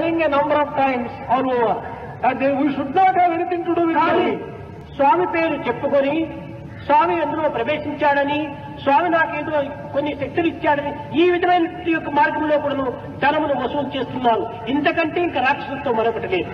saying a number of times all over that we should not have anything to do with money. స్వామి పేరు చెప్పుకొని స్వామి అందులో ప్రవేశించాడని, స్వామి నాకేదో కొన్ని శక్తులు ఇచ్చాడని ఈ విధమైన యొక్క మార్గంలో కూడా ధనమును వసూలు చేస్తున్నారు. ఇంతకంటే ఇంకా రాక్షసులతో మరొకటి లేదు.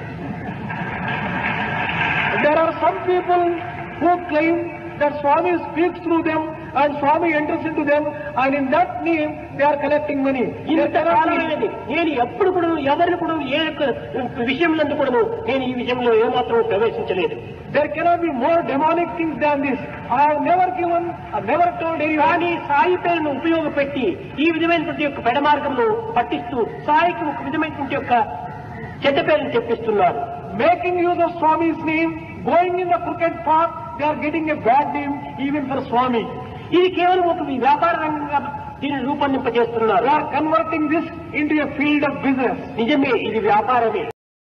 There are some people who claim that Swami speaks through them and Swami enters into them, and in that name they are collecting money. ఇంతకాలమైనది నేను ఎప్పుడు కూడా ఎవరిని కూడా ఏ యొక్క విషయంలో కూడా నేను ఈ విషయంలో ఏమాత్రం ప్రవేశించలేదు. There cannot be more demonic things than this. I have never given, I have never told anyone. కానీ సాయి పేరును ఉపయోగపెట్టి ఈ విధమైనటువంటి యొక్క పెడ మార్గంలో పట్టిస్తూ సాయికి ఒక విధమైనటువంటి యొక్క చెడ్డ పేరును తెప్పిస్తున్నారు. Making use of Swami's name, going in the crooked path, they are getting a bad name even for Swami. ఇది కేవలం ఒక వ్యాపార రంగంగా దీన్ని రూపొందింపజేస్తున్నారు. They are converting this into a field of business. నిజమే, ఇది వ్యాపారమే.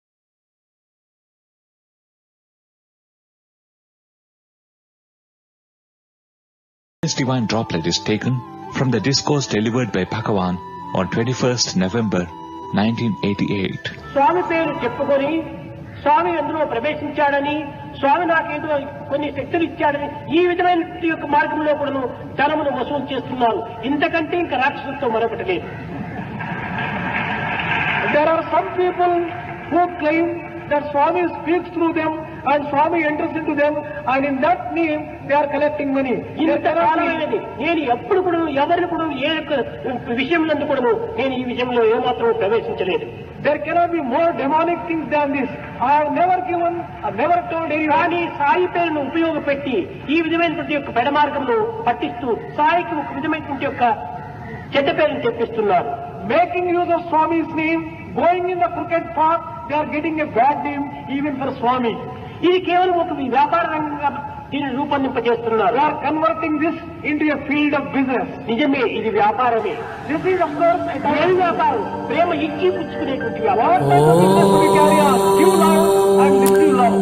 This divine droplet is taken from the discourse delivered by Bhagawan on 21st November 1988. స్వామి పేరు చెప్పుకొని స్వామి అందులో ప్రవేశించాడని, స్వామి నాకేదో కొన్ని శక్తులు ఇచ్చాడని ఈ విధమైన యొక్క మార్గంలో కూడా ధనమును వసూలు చేస్తున్నారు. ఇంతకంటే ఇంకా రాక్షసులతో మరొకటి లేదు. There are some people who claim that Swami speaks through them and Swami enters into them, and in that name they are collecting money. ఇంతకాలమైనది నేను ఎప్పుడు కూడా ఎవరిని కూడా ఏ యొక్క విషయంలో కూడా నేను ఈ విషయంలో ఏమాత్రం ప్రవేశించలేదు. There cannot be more demonic things than this. I have never given, I have never told anyone. కానీ సాయి పేరును ఉపయోగపెట్టి ఈ విధమైనటువంటి యొక్క పెడ మార్గంలో పట్టిస్తూ సాయికి ఒక విధమైనటువంటి యొక్క చెడ్డ పేరును తెప్పిస్తున్నారు. Making use of Swami's name, going in the crooked path, they are getting a bad name even for Swami. ఇది కేవలం ఒక వ్యాపార రంగంగా దీన్ని రూపొందింపజేస్తున్నారు. They are converting this into a field of business. నిజమే, ఇది వ్యాపారమే. This is of course ఏం వ్యాపారం? ప్రేమ ఇచ్చి పుచ్చుకునేటువంటి what వ్యాపారం. type of business we carry on? Give love and receive love.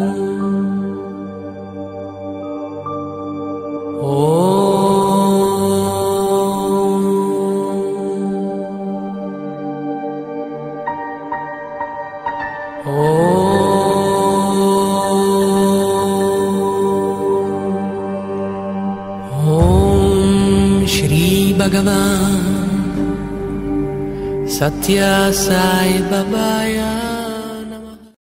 Bhagawan Sathya Sai Babaya